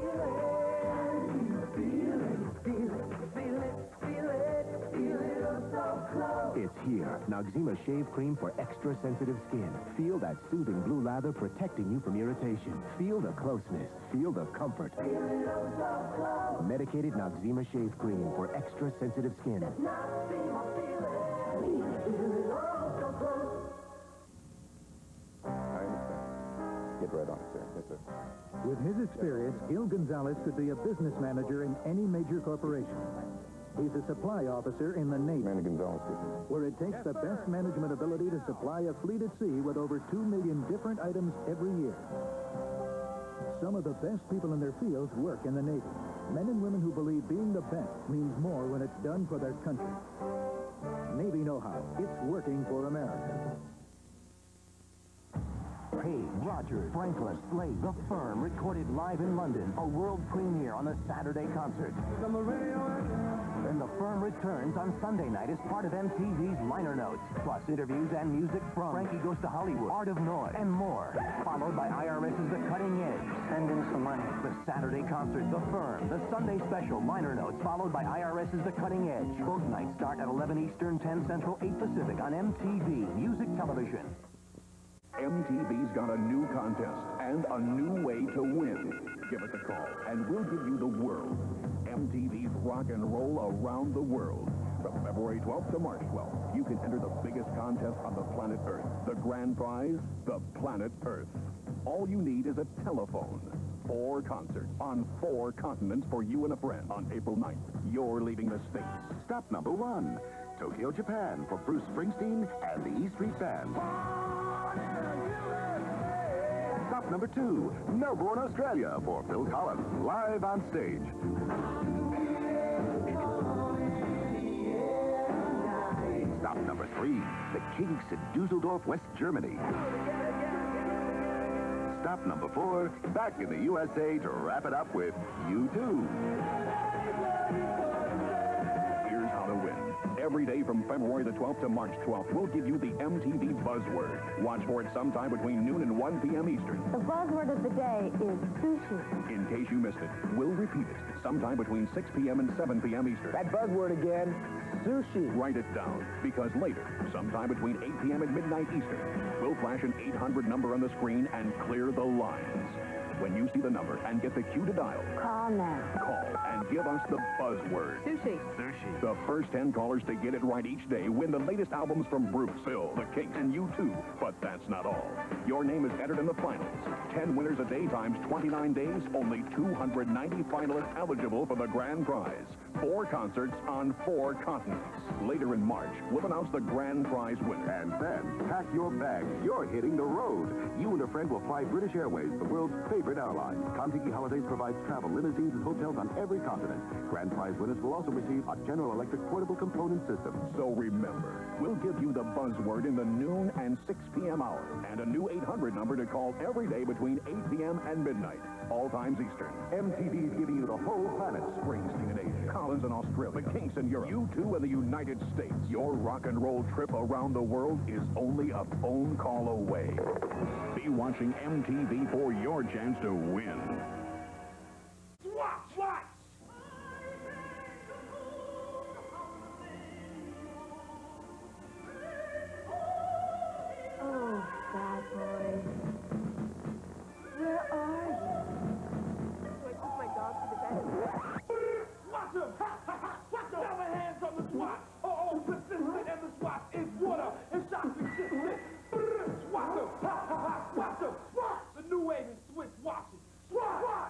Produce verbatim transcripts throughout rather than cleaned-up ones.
It's here. Noxzema Shave Cream for extra sensitive skin. Feel that soothing blue lather protecting you from irritation. Feel the closeness. Feel the comfort. Medicated Noxzema Shave Cream for extra sensitive skin. Get right on it, sir. Yes, sir. With his experience, Gil Gonzalez could be a business manager in any major corporation. He's a supply officer in the Navy, Manny Gonzalez speaking. where it takes the best management ability to supply a fleet at sea with over two million different items every year. Some of the best people in their fields work in the Navy. Men and women who believe being the best means more when it's done for their country. Navy know-how. It's working for America. Page, Rogers, Franklin, Slade, The Firm, recorded live in London. A world premiere on a Saturday concert. And The Firm returns on Sunday night as part of M T V's Liner Notes. Plus interviews and music from Frankie Goes to Hollywood, Art of Noise, and more. Followed by IRS's The Cutting Edge. Send in some money. The Saturday concert, The Firm. The Sunday special, Liner Notes, followed by IRS's The Cutting Edge. Both nights start at eleven Eastern, ten Central, eight Pacific on M T V Music Television. M T V's got a new contest and a new way to win. Give us a call, and we'll give you the world. M T V's Rock and Roll Around the World. From February twelfth to March twelfth, you can enter the biggest contest on the planet Earth. The grand prize, the planet Earth. All you need is a telephone. Four concerts on four continents for you and a friend on April ninth. You're leaving the States. Stop number one, Tokyo, Japan, for Bruce Springsteen and the E Street Band. Stop number two, Melbourne, Australia, for Phil Collins, live on stage. Stop number three, the Kinks in Dusseldorf, West Germany. Stop number four, back in the U S A to wrap it up with U two. Here's how to win. Every day from February the twelfth to March twelfth, we'll give you the M T V buzzword. Watch for it sometime between noon and one P M Eastern. The buzzword of the day is sushi. In case you missed it, we'll repeat it sometime between six P M and seven P M Eastern. That buzzword again, sushi. Write it down, because later, sometime between eight P M and midnight Eastern, we'll flash an eight hundred number on the screen and clear the lines. When you see the number and get the cue to dial, Call now. call and give us the buzzword. Sushi. Sushi. The first ten callers to get it right each day win the latest albums from Bruce, Phil, the Kinks, and U two. But that's not all. Your name is entered in the finals. ten winners a day times twenty-nine days, only two hundred ninety finalists eligible for the grand prize. Four concerts on four continents. Later in March, we'll announce the grand prize winner. And then, pack your bags. You're hitting the road. You and a friend will fly British Airways, the world's favorite airline. Contiki Holidays provides travel, limousines, and hotels on every continent. Grand prize winners will also receive a General Electric portable component system. So remember, we'll give you the buzzword in the noon and six P M hour, and a new eight hundred number to call every day between eight P M and midnight, all times Eastern. M T V's giving you the whole planet. Springsteen in Asia, Collins in Australia, the Kinks in Europe, U two in the United States. Your rock and roll trip around the world is only a phone call away. Be watching M T V for your chance to win. Swatch! Swatch! Oh, bad boy. Where are you? So I took my dog to the vet. Watch him! Ha, ha, ha! Watch him! Never hands on the SWAT! Oh, oh, persistent and the SWAT is water and shots resistant. Swat him! Ha, ha, ha! Watch him! SWAT! The new wave is Swiss watching. SWAT! SWAT!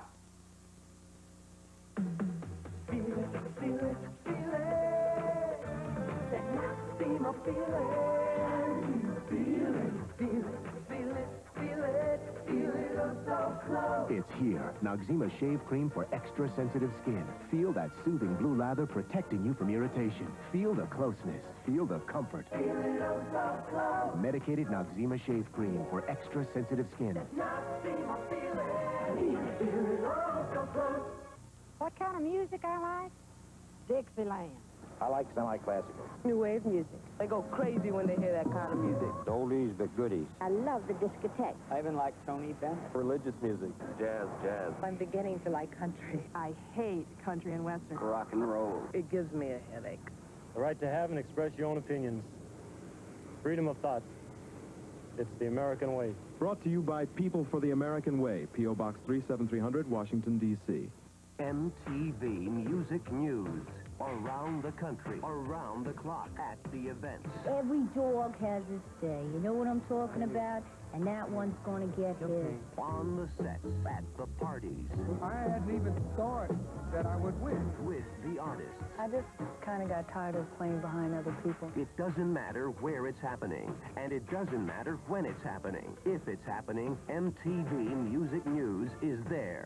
Feel it, feel it, feel it. That Noxzema feeling. Feel it, feel it, feel it, feel it. Feel it oh so close. It's here. Noxzema Shave Cream for extra sensitive skin. Feel that soothing blue lather protecting you from irritation. Feel the closeness. Feel the comfort. Feel it oh so close. Medicated Noxzema Shave Cream for extra sensitive skin. Noxzema feeling. Feel it oh so close. What kind of music I like? Dixieland. I like semi-classical. New wave music. They go crazy when they hear that kind of music. Oldies but goodies. I love the discotheque. I even like Tony Bennett. Religious music. Jazz, jazz. I'm beginning to like country. I hate country and western. Rock and roll. It gives me a headache. The right to have and express your own opinions. Freedom of thought. It's the American way. Brought to you by People for the American Way, P O Box three seven three hundred, Washington, D C M T V Music News. Around the country, around the clock, at the events. Every dog has its day. You know what I'm talking about? And that one's going to get his. On the sets, at the parties. I hadn't even thought that I would win. With the artists. I just kind of got tired of playing behind other people. It doesn't matter where it's happening, and it doesn't matter when it's happening. If it's happening, M T V Music News is there.